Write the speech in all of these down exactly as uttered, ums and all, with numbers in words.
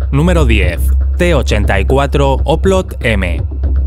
Número diez. T ochenta y cuatro Oplot M.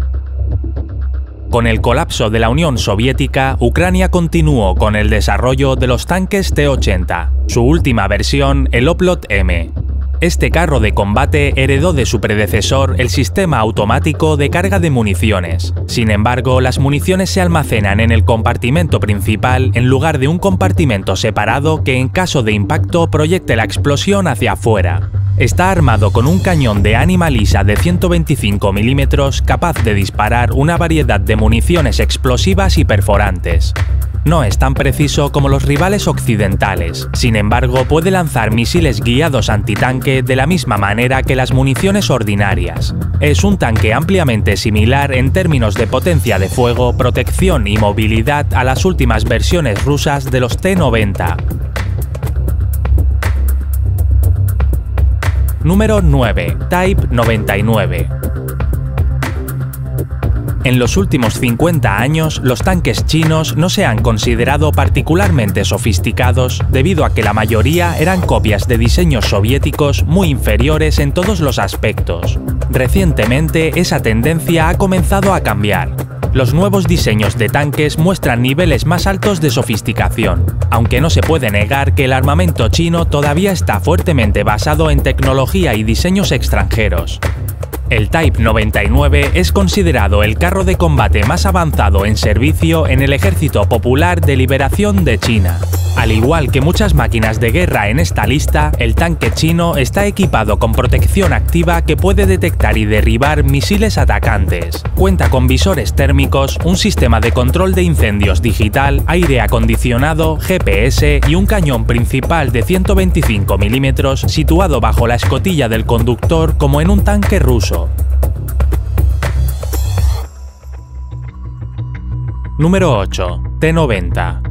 Con el colapso de la Unión Soviética, Ucrania continuó con el desarrollo de los tanques T ochenta, su última versión, el Oplot M. Este carro de combate heredó de su predecesor el sistema automático de carga de municiones. Sin embargo, las municiones se almacenan en el compartimento principal en lugar de un compartimento separado que en caso de impacto proyecte la explosión hacia afuera. Está armado con un cañón de ánima lisa de ciento veinticinco milímetros capaz de disparar una variedad de municiones explosivas y perforantes. No es tan preciso como los rivales occidentales, sin embargo puede lanzar misiles guiados antitanque de la misma manera que las municiones ordinarias. Es un tanque ampliamente similar en términos de potencia de fuego, protección y movilidad a las últimas versiones rusas de los T noventa. Número nueve. Type noventa y nueve. En los últimos cincuenta años, los tanques chinos no se han considerado particularmente sofisticados debido a que la mayoría eran copias de diseños soviéticos muy inferiores en todos los aspectos. Recientemente, esa tendencia ha comenzado a cambiar. Los nuevos diseños de tanques muestran niveles más altos de sofisticación, aunque no se puede negar que el armamento chino todavía está fuertemente basado en tecnología y diseños extranjeros. El Type noventa y nueve es considerado el carro de combate más avanzado en servicio en el Ejército Popular de Liberación de China. Al igual que muchas máquinas de guerra en esta lista, el tanque chino está equipado con protección activa que puede detectar y derribar misiles atacantes. Cuenta con visores térmicos, un sistema de control de incendios digital, aire acondicionado, G P S y un cañón principal de ciento veinticinco milímetros situado bajo la escotilla del conductor como en un tanque ruso. Número ocho. T noventa.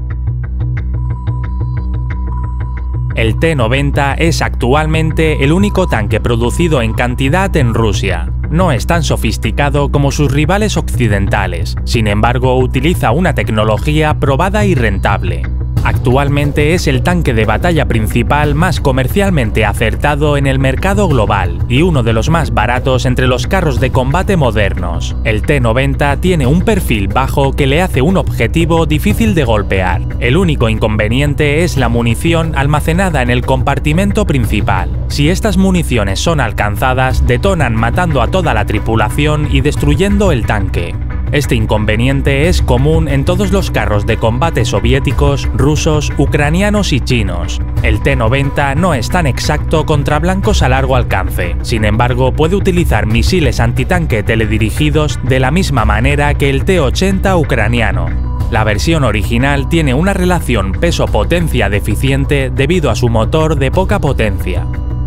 El T noventa es actualmente el único tanque producido en cantidad en Rusia. No es tan sofisticado como sus rivales occidentales, sin embargo utiliza una tecnología probada y rentable. Actualmente es el tanque de batalla principal más comercialmente acertado en el mercado global y uno de los más baratos entre los carros de combate modernos. El T noventa tiene un perfil bajo que le hace un objetivo difícil de golpear. El único inconveniente es la munición almacenada en el compartimento principal. Si estas municiones son alcanzadas, detonan matando a toda la tripulación y destruyendo el tanque. Este inconveniente es común en todos los carros de combate soviéticos, rusos, ucranianos y chinos. El T noventa no es tan exacto contra blancos a largo alcance, sin embargo puede utilizar misiles antitanque teledirigidos de la misma manera que el T ochenta ucraniano. La versión original tiene una relación peso-potencia deficiente debido a su motor de poca potencia.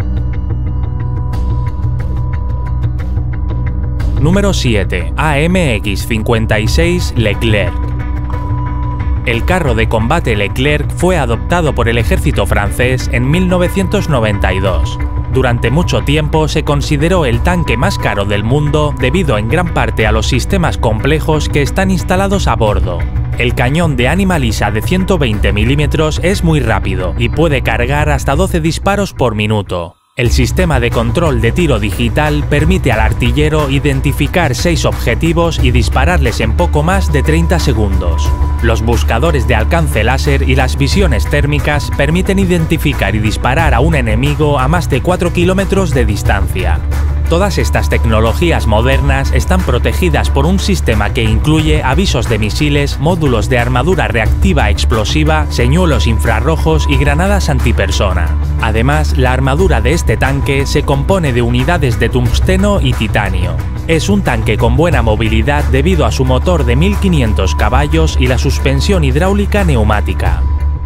Número siete. A M X cincuenta y seis Leclerc. El carro de combate Leclerc fue adoptado por el ejército francés en mil novecientos noventa y dos. Durante mucho tiempo se consideró el tanque más caro del mundo debido en gran parte a los sistemas complejos que están instalados a bordo. El cañón de ánima lisa de ciento veinte milímetros es muy rápido y puede cargar hasta doce disparos por minuto. El sistema de control de tiro digital permite al artillero identificar seis objetivos y dispararles en poco más de treinta segundos. Los buscadores de alcance láser y las visiones térmicas permiten identificar y disparar a un enemigo a más de cuatro kilómetros de distancia. Todas estas tecnologías modernas están protegidas por un sistema que incluye avisos de misiles, módulos de armadura reactiva explosiva, señuelos infrarrojos y granadas antipersona. Además, la armadura de este tanque se compone de unidades de tungsteno y titanio. Es un tanque con buena movilidad debido a su motor de mil quinientos caballos y la suspensión hidráulica neumática.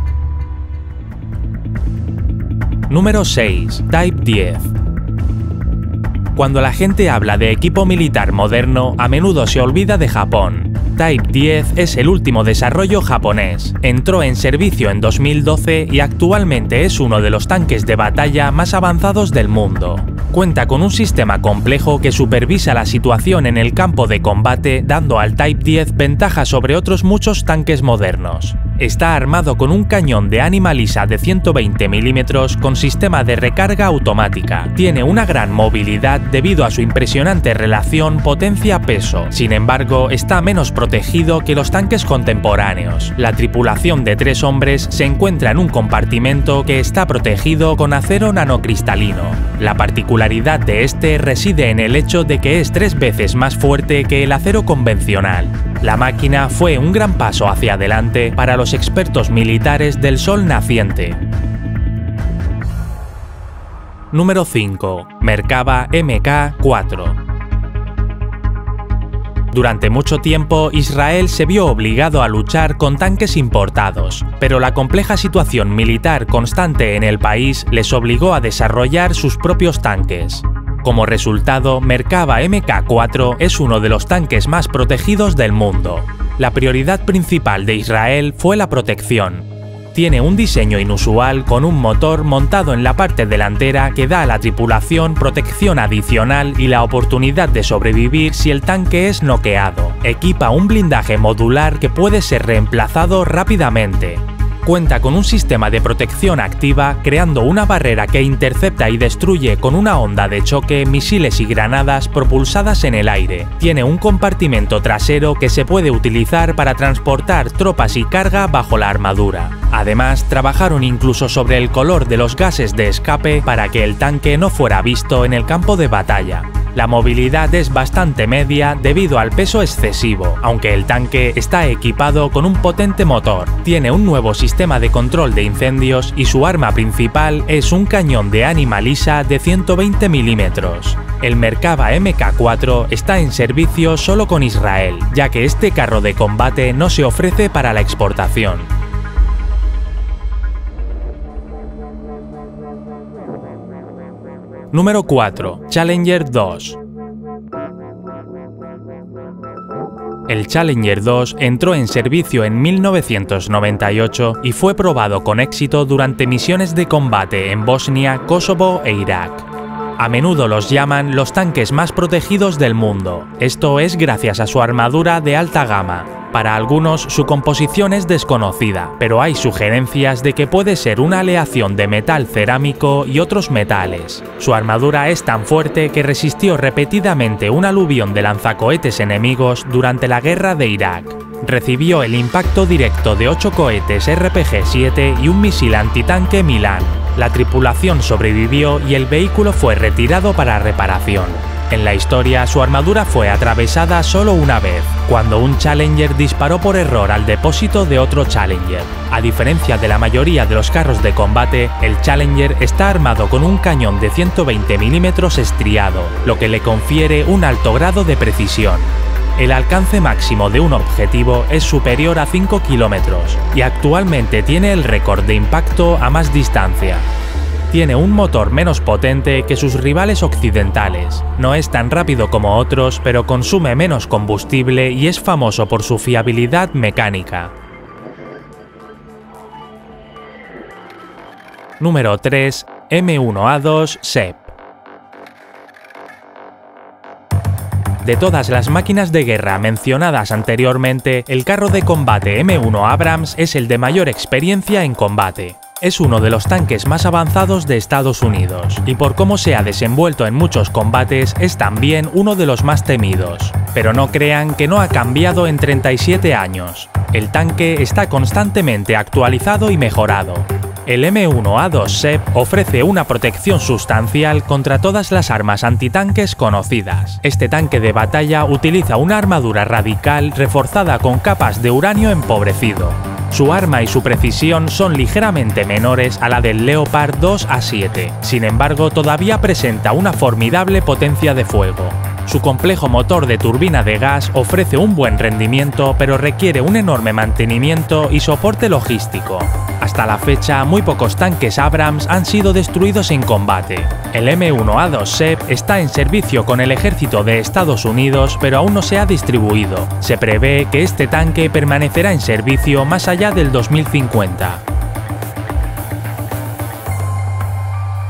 Número seis. Type diez. Cuando la gente habla de equipo militar moderno, a menudo se olvida de Japón. Type diez es el último desarrollo japonés. Entró en servicio en dos mil doce y actualmente es uno de los tanques de batalla más avanzados del mundo. Cuenta con un sistema complejo que supervisa la situación en el campo de combate, dando al Type diez ventaja sobre otros muchos tanques modernos. Está armado con un cañón de ánima lisa de ciento veinte milímetros con sistema de recarga automática. Tiene una gran movilidad debido a su impresionante relación potencia-peso. Sin embargo, está menos protegido que los tanques contemporáneos. La tripulación de tres hombres se encuentra en un compartimento que está protegido con acero nanocristalino. La particularidad de este reside en el hecho de que es tres veces más fuerte que el acero convencional. La máquina fue un gran paso hacia adelante para los expertos militares del Sol naciente. Número cinco. Merkava M K cuatro. Durante mucho tiempo, Israel se vio obligado a luchar con tanques importados, pero la compleja situación militar constante en el país les obligó a desarrollar sus propios tanques. Como resultado, Merkava M K cuatro es uno de los tanques más protegidos del mundo. La prioridad principal de Israel fue la protección. Tiene un diseño inusual con un motor montado en la parte delantera que da a la tripulación protección adicional y la oportunidad de sobrevivir si el tanque es noqueado. Equipa un blindaje modular que puede ser reemplazado rápidamente. Cuenta con un sistema de protección activa, creando una barrera que intercepta y destruye con una onda de choque misiles y granadas propulsadas en el aire. Tiene un compartimento trasero que se puede utilizar para transportar tropas y carga bajo la armadura. Además, trabajaron incluso sobre el color de los gases de escape para que el tanque no fuera visto en el campo de batalla. La movilidad es bastante media debido al peso excesivo, aunque el tanque está equipado con un potente motor. Tiene un nuevo sistema de control de incendios y su arma principal es un cañón de ánima lisa de ciento veinte milímetros. El Merkava M K cuatro está en servicio solo con Israel, ya que este carro de combate no se ofrece para la exportación. Número cuatro. Challenger dos. El Challenger dos entró en servicio en mil novecientos noventa y ocho y fue probado con éxito durante misiones de combate en Bosnia, Kosovo e Irak. A menudo los llaman los tanques más protegidos del mundo. Esto es gracias a su armadura de alta gama. Para algunos su composición es desconocida, pero hay sugerencias de que puede ser una aleación de metal cerámico y otros metales. Su armadura es tan fuerte que resistió repetidamente un aluvión de lanzacohetes enemigos durante la guerra de Irak. Recibió el impacto directo de ocho cohetes R P G siete y un misil antitanque Milan. La tripulación sobrevivió y el vehículo fue retirado para reparación. En la historia, su armadura fue atravesada solo una vez, cuando un Challenger disparó por error al depósito de otro Challenger. A diferencia de la mayoría de los carros de combate, el Challenger está armado con un cañón de ciento veinte milímetros estriado, lo que le confiere un alto grado de precisión. El alcance máximo de un objetivo es superior a cinco kilómetros y actualmente tiene el récord de impacto a más distancia. Tiene un motor menos potente que sus rivales occidentales. No es tan rápido como otros, pero consume menos combustible y es famoso por su fiabilidad mecánica. Número tres. M uno A dos S E P. De todas las máquinas de guerra mencionadas anteriormente, el carro de combate M uno Abrams es el de mayor experiencia en combate. Es uno de los tanques más avanzados de Estados Unidos, y por cómo se ha desenvuelto en muchos combates es también uno de los más temidos. Pero no crean que no ha cambiado en treinta y siete años. El tanque está constantemente actualizado y mejorado. El M uno A dos S E P ofrece una protección sustancial contra todas las armas antitanques conocidas. Este tanque de batalla utiliza una armadura radical reforzada con capas de uranio empobrecido. Su arma y su precisión son ligeramente menores a la del Leopard dos A siete, sin embargo todavía presenta una formidable potencia de fuego. Su complejo motor de turbina de gas ofrece un buen rendimiento, pero requiere un enorme mantenimiento y soporte logístico. Hasta la fecha, muy pocos tanques Abrams han sido destruidos en combate. El M uno A dos S E P está en servicio con el ejército de Estados Unidos, pero aún no se ha distribuido. Se prevé que este tanque permanecerá en servicio más allá del dos mil cincuenta.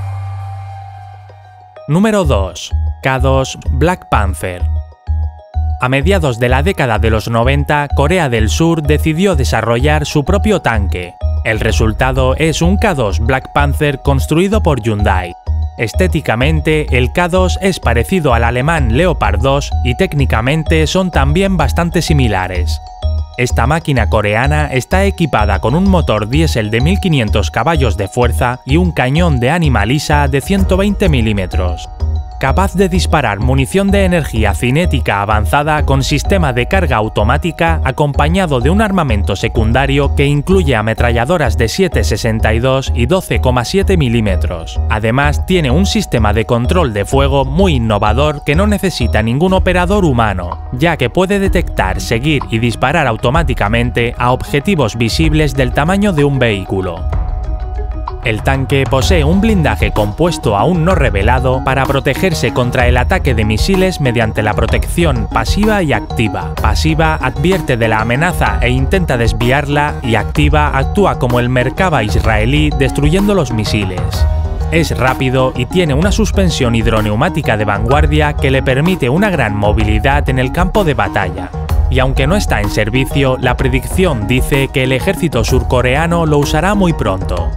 Número dos. K dos Black Panther. A mediados de la década de los noventa, Corea del Sur decidió desarrollar su propio tanque. El resultado es un K dos Black Panther construido por Hyundai. Estéticamente, el K dos es parecido al alemán Leopard dos y técnicamente son también bastante similares. Esta máquina coreana está equipada con un motor diésel de mil quinientos caballos de fuerza y un cañón de ánima lisa de ciento veinte milímetros. Capaz de disparar munición de energía cinética avanzada con sistema de carga automática acompañado de un armamento secundario que incluye ametralladoras de siete coma sesenta y dos y doce coma siete milímetros. Además, tiene un sistema de control de fuego muy innovador que no necesita ningún operador humano, ya que puede detectar, seguir y disparar automáticamente a objetivos visibles del tamaño de un vehículo. El tanque posee un blindaje compuesto aún no revelado para protegerse contra el ataque de misiles mediante la protección pasiva y activa. Pasiva advierte de la amenaza e intenta desviarla, y activa actúa como el Merkava israelí destruyendo los misiles. Es rápido y tiene una suspensión hidroneumática de vanguardia que le permite una gran movilidad en el campo de batalla. Y aunque no está en servicio, la predicción dice que el ejército surcoreano lo usará muy pronto.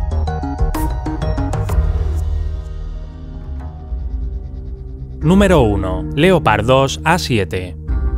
Número uno. Leopard dos A siete.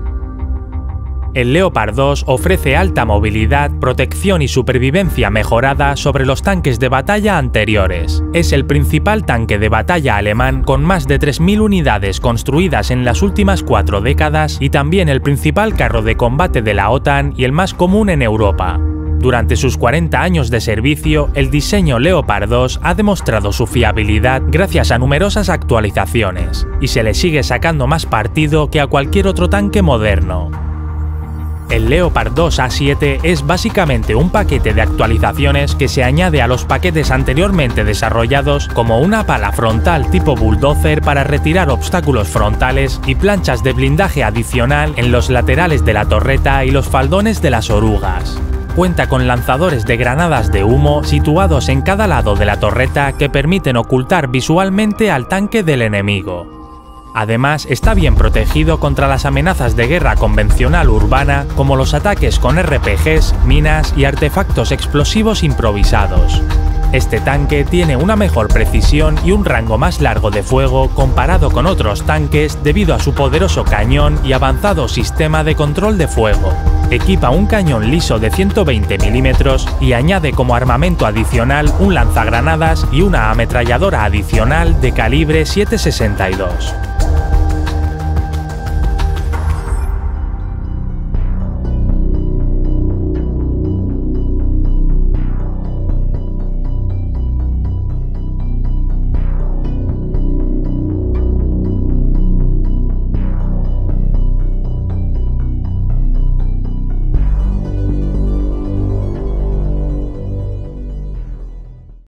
El Leopard dos ofrece alta movilidad, protección y supervivencia mejorada sobre los tanques de batalla anteriores. Es el principal tanque de batalla alemán con más de tres mil unidades construidas en las últimas cuatro décadas y también el principal carro de combate de la OTAN y el más común en Europa. Durante sus cuarenta años de servicio, el diseño Leopard dos ha demostrado su fiabilidad gracias a numerosas actualizaciones, y se le sigue sacando más partido que a cualquier otro tanque moderno. El Leopard dos A siete es básicamente un paquete de actualizaciones que se añade a los paquetes anteriormente desarrollados, como una pala frontal tipo bulldozer para retirar obstáculos frontales y planchas de blindaje adicional en los laterales de la torreta y los faldones de las orugas. Cuenta con lanzadores de granadas de humo situados en cada lado de la torreta que permiten ocultar visualmente al tanque del enemigo. Además, está bien protegido contra las amenazas de guerra convencional urbana, como los ataques con R P Gs, minas y artefactos explosivos improvisados. Este tanque tiene una mejor precisión y un rango más largo de fuego comparado con otros tanques debido a su poderoso cañón y avanzado sistema de control de fuego. Equipa un cañón liso de ciento veinte milímetros y añade como armamento adicional un lanzagranadas y una ametralladora adicional de calibre siete coma sesenta y dos.